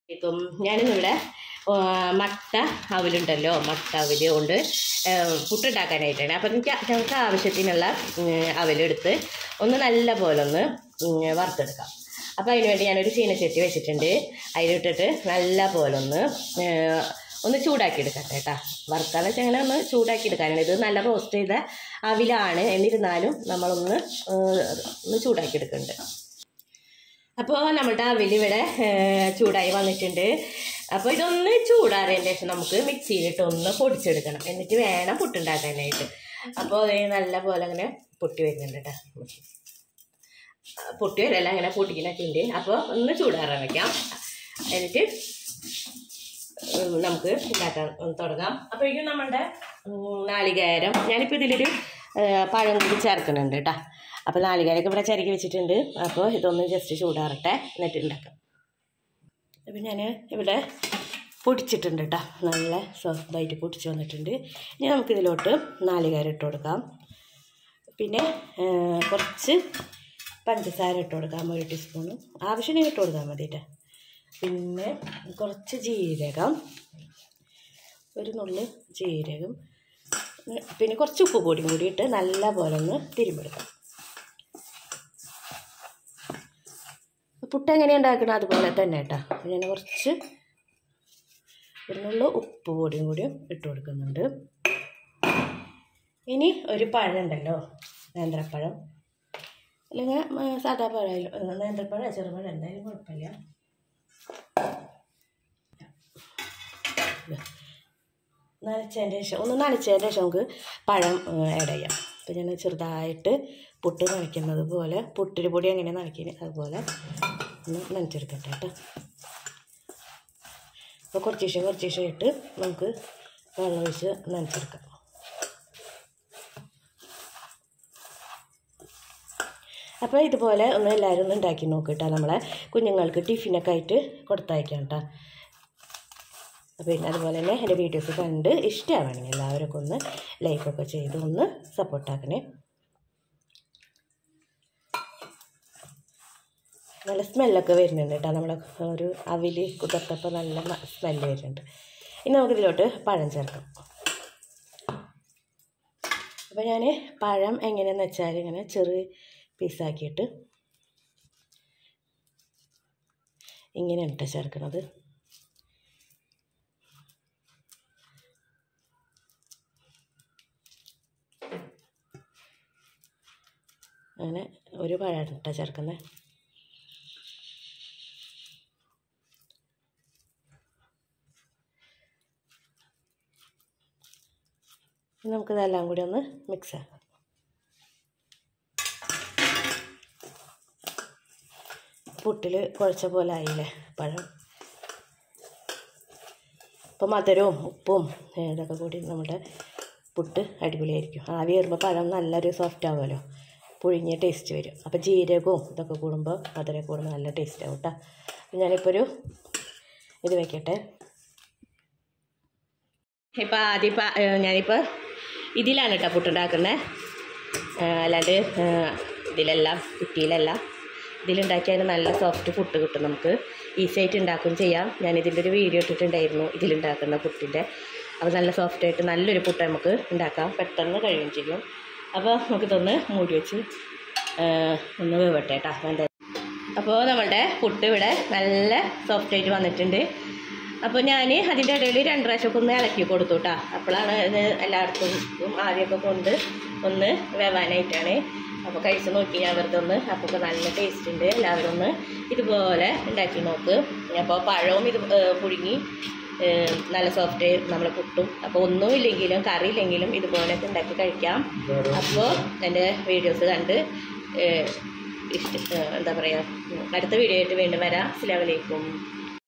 ഇപ്പം ഞാനിന്നിവിടെ മട്ട അവലുണ്ടല്ലോ, മട്ട അവല് കൊണ്ട് പുട്ടുണ്ടാക്കാനായിട്ടാണ്. അപ്പം ഞങ്ങൾക്ക് ആവശ്യത്തിനുള്ള അവലെടുത്ത് ഒന്ന് നല്ല പോലെ ഒന്ന് വറുത്തെടുക്കാം. അപ്പോൾ അതിന് വേണ്ടി ഞാനൊരു ചീനച്ചട്ടി വെച്ചിട്ടുണ്ട്. അതിലിട്ടിട്ട് നല്ല പോലെ ഒന്ന് ചൂടാക്കി എടുക്കട്ടെ കേട്ടോ. വറുക്കാന്ന് വെച്ചാൽ അങ്ങനെ ഒന്ന് ചൂടാക്കി എടുക്കാനാണ്. ഇത് നല്ല റോസ്റ്റ് ചെയ്ത അവിലാണ്, എന്നിരുന്നാലും നമ്മളൊന്ന് ചൂടാക്കി എടുക്കുന്നുണ്ട്. അപ്പോൾ നമ്മുടെ അവലിവിടെ ചൂടായി വന്നിട്ടുണ്ട്. അപ്പോൾ ഇതൊന്ന് ചൂടാറിയതിന് ശേഷം നമുക്ക് മിക്സിയിലിട്ട് ഒന്ന് പൊടിച്ചെടുക്കണം. എന്നിട്ട് വേണം പുട്ടുണ്ടാക്കാനായിട്ട്. അപ്പോൾ അത് നല്ല പോലെ അങ്ങനെ പൊട്ടി വരുന്നുണ്ട് കേട്ടോ. പൊട്ടി വരല്ല, അങ്ങനെ പൊട്ടിക്കുന്നൊക്കെ ഉണ്ട്. അപ്പോൾ ഒന്ന് ചൂടാറാൻ വയ്ക്കാം. എന്നിട്ട് നമുക്ക് ഉണ്ടാക്കാൻ തുടങ്ങാം. അപ്പോഴേക്കും നമ്മളുടെ നാളികേരം, ഞാനിപ്പോൾ ഇതിലൊരു പഴം കൂടി ചേർക്കുന്നുണ്ട് കേട്ടോ. അപ്പോൾ നാളികേരമൊക്കെ ഇവിടെ ചിരക്കി വെച്ചിട്ടുണ്ട്. അപ്പോൾ ഇതൊന്ന് ജസ്റ്റ് ചൂടാറട്ടെ, എന്നിട്ട് ഉണ്ടാക്കാം. അപ്പോൾ ഞാൻ ഇവിടെ പൊടിച്ചിട്ടുണ്ട് കേട്ടോ. നല്ല സോഫ്റ്റായിട്ട് പൊടിച്ച് വന്നിട്ടുണ്ട്. ഇനി നമുക്കിതിലോട്ട് നാളികേരം ഇട്ട് കൊടുക്കാം. പിന്നെ കുറച്ച് പഞ്ചസാര ഇട്ട് കൊടുക്കാം, 1 ടീസ്പൂണ്. ആവശ്യത്തിന് ഇട്ട് കൊടുക്കാൻ മതി കേട്ടോ. പിന്നെ കുറച്ച് ജീരകം, ഒരു നുള്ള് ജീരകം, പിന്നെ കുറച്ച് ഉപ്പ് പൊടിയും കൂടി ഇട്ട് നല്ല പോലെ ഒന്ന് തിരുമ്മെടുക്കാം. പുട്ട് എങ്ങനെയാണ് ഉണ്ടാക്കണം അതുപോലെ തന്നെ കേട്ടോ. ഞാൻ കുറച്ച് ഒരു നുള്ള് ഉപ്പ് പൊടിയും കൂടിയും ഇട്ട് കൊടുക്കുന്നുണ്ട്. ഇനി ഒരു പഴം ഉണ്ടല്ലോ, നേന്ത്രപ്പഴം, അല്ലെങ്കിൽ സാധാ പഴം, നേന്ത്രപ്പഴം ചെറുപഴം എന്തായാലും കുഴപ്പമില്ല. നനച്ചതിന് ശേഷം നമുക്ക് പഴം ആഡ് ചെയ്യാം. അപ്പോൾ ഞാൻ ചെറുതായിട്ട് പുട്ട് നനയ്ക്കുന്നത് പോലെ, പുട്ടിന് പൊടി എങ്ങനെ നനയ്ക്കുന്നത് അതുപോലെ ഒന്ന് നനച്ചെടുക്കട്ടെ കേട്ടോ. അപ്പോൾ കുറച്ച് ഇട്ട് നമുക്ക് വെള്ളം ഒഴിച്ച് നനച്ചെടുക്കാം. അപ്പോൾ ഇതുപോലെ ഒന്ന് എല്ലാവരും ഒന്ന് ഉണ്ടാക്കി നോക്കിയിട്ടാ, നമ്മളെ കുഞ്ഞുങ്ങൾക്ക് ടിഫിനൊക്കെ ആയിട്ട് കൊടുത്തയക്കാം കേട്ടോ. പിന്നെ അതുപോലെ തന്നെ എൻ്റെ വീഡിയോസ് കണ്ട് ഇഷ്ടമാണെങ്കിൽ എല്ലാവരൊക്കെ ഒന്ന് ലൈക്കൊക്കെ ചെയ്ത് ഒന്ന് സപ്പോർട്ടാക്കണേ. നല്ല സ്മെല്ലൊക്കെ വരുന്നുണ്ട് കേട്ടോ. നമ്മളെ ഒരു അവിൽ കുതിർത്തപ്പോൾ നല്ല സ്മെല്ല് വരുന്നുണ്ട്. ഇനി നമുക്കിതിലോട്ട് പഴം ചേർക്കാം. അപ്പോൾ ഞാൻ പഴം എങ്ങനെയാണെന്ന് വെച്ചാൽ ഇങ്ങനെ ചെറിയ പീസാക്കിയിട്ട് ഇങ്ങനെയാണ് കേട്ടോ ചേർക്കുന്നത്. അങ്ങനെ ഒരു പഴം കേട്ടോ ചേർക്കുന്നത്. നമുക്കിതെല്ലാം കൂടി ഒന്ന് മിക്സ് ആക്കാം. പുട്ടിൽ കുഴച്ച പോലെ ആയില്ലേ പഴം. അപ്പോൾ മധുരവും ഉപ്പും ഇതൊക്കെ കൂടി നമ്മുടെ പുട്ട് അടിപൊളിയായിരിക്കും. ആവി കയറുമ്പോൾ പഴം നല്ലൊരു സോഫ്റ്റ് ആവുമല്ലോ, പുഴുങ്ങിയ ടേസ്റ്റ് വരും. അപ്പോൾ ജീരകവും ഇതൊക്കെ കൂടുമ്പോൾ മധുരം കൂടുമ്പോൾ നല്ല ടേസ്റ്റ് ആവും കേട്ടോ. അപ്പോൾ ഞാനിപ്പോൾ ഒരു ഇത് വയ്ക്കട്ടെ. ഇപ്പോൾ ഞാനിപ്പോൾ ഇതിലാണ് കേട്ടോ പുട്ടുണ്ടാക്കുന്നത്. അല്ലാണ്ട് ഇതിലെല്ലാം കുറ്റിയിലല്ല. ഇതിലുണ്ടാക്കിയാൽ നല്ല സോഫ്റ്റ് പുട്ട് കിട്ടും. നമുക്ക് ഈസി ആയിട്ട് ഉണ്ടാക്കുകയും ചെയ്യാം. ഞാനിതിൻ്റെ ഒരു വീഡിയോ ഇട്ടിട്ടുണ്ടായിരുന്നു ഇതിലുണ്ടാക്കുന്ന പുട്ടിൻ്റെ. അപ്പോൾ നല്ല സോഫ്റ്റായിട്ട് നല്ലൊരു പുട്ട് നമുക്ക് ഉണ്ടാക്കാം, പെട്ടെന്ന് കഴിയുകയും ചെയ്യും. അപ്പോൾ നമുക്കിതൊന്ന് മൂടി വെച്ച് ഒന്ന് വേവട്ടെ കേട്ടോ. അപ്പോൾ നമ്മളുടെ പുട്ട് ഇവിടെ നല്ല സോഫ്റ്റായിട്ട് വന്നിട്ടുണ്ട്. അപ്പോൾ ഞാൻ അതിൻ്റെ ഇടയിൽ 2 പ്രാവശ്യമൊക്കെ ഒന്ന് ഇളക്കി കൊടുത്തു കേട്ടോ. അപ്പോഴാണ് ഇത് എല്ലായിടത്തും ആവിയൊക്കെ കൊണ്ട് ഒന്ന് വേവാനായിട്ടാണ്. അപ്പോൾ കഴിച്ച് നോക്കി ഞാൻ വെറുതെ ഒന്ന്. അപ്പോൾ നല്ല ടേസ്റ്റ് ഉണ്ട്. എല്ലാവരും ഒന്ന് ഇതുപോലെ ഉണ്ടാക്കി നോക്ക്. അപ്പോൾ പഴവും ഇത് പുഴുങ്ങി നല്ല സോഫ്റ്റ് നമ്മൾ പുട്ടും. അപ്പോൾ ഒന്നുമില്ലെങ്കിലും കറിയില്ലെങ്കിലും ഇതുപോലെയൊക്കെ ഉണ്ടാക്കി കഴിക്കാം. അപ്പോൾ എൻ്റെ വീഡിയോസ് കണ്ട് എന്താ പറയുക, അടുത്ത വീഡിയോ ആയിട്ട് വീണ്ടും വരാം. അസ്സലാമു അലൈക്കും.